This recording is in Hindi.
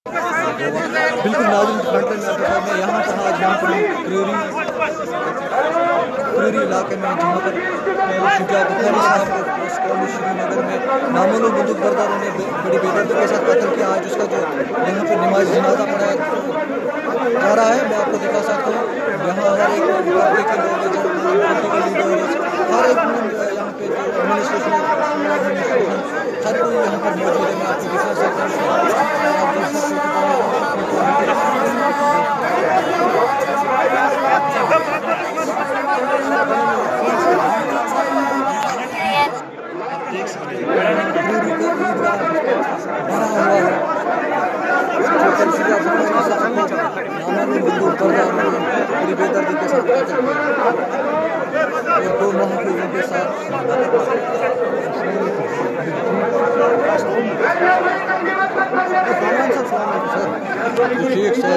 बिल्कुल नाज़रीन फ्रंट में यहाँ पर आज क्रूरी इलाके में जहाँ पर शुजात बुखारी साहब को उस कौमी श्रीनगर में नामालूम बंदूक बरदारों ने बड़ी बेदर्दी के साथ कत्ल किया। आज उसका जो यहाँ पर नमाज जनाजा पढ़ाया जा रहा है, मैं आपको दिखा सकता हूँ। यहाँ हर एक पार्टी के लोग हर एक यहाँ पे जो एडमिनिस्ट्रेशन हर कोई यहाँ पर मौजूद है। मैं आपको दिखा सकता हूँ। बेदर्दी के साथ दो महफूजों के साथ ठीक से